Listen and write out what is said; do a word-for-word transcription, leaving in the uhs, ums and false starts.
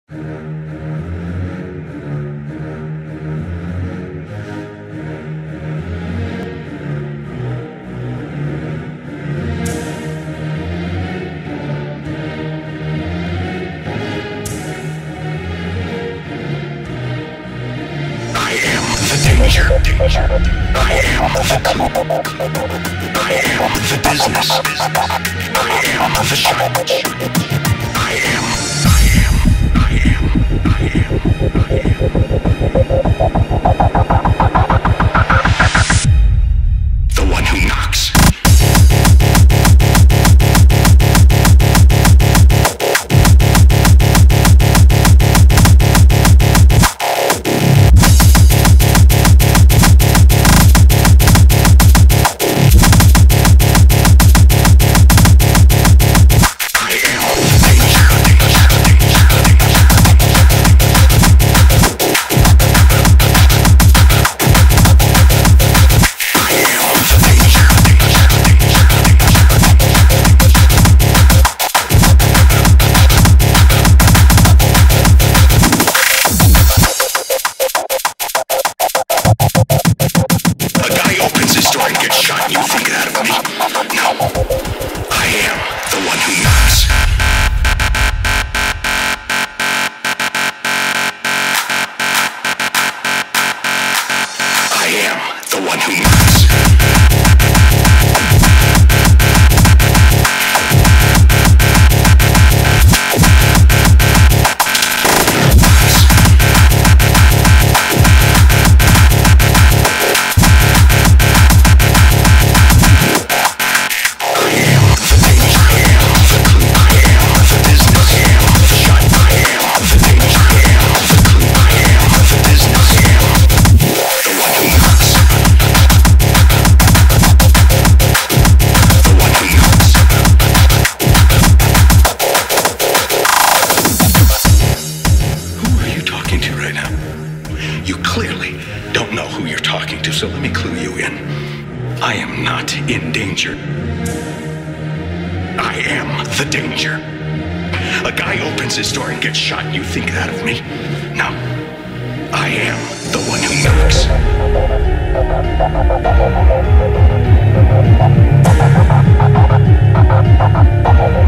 Danger, danger. I am the clue. I am the business. I am the challenge. I am, I am, I am, I am, I am. The one who knocks. You think that of me? No. I am the one who knocks. I am the one who knocks. You clearly don't know who you're talking to, so let me clue you in. I am not in danger. I am the danger. A guy opens his door and gets shot, and you think that of me? No. I am the one who knocks.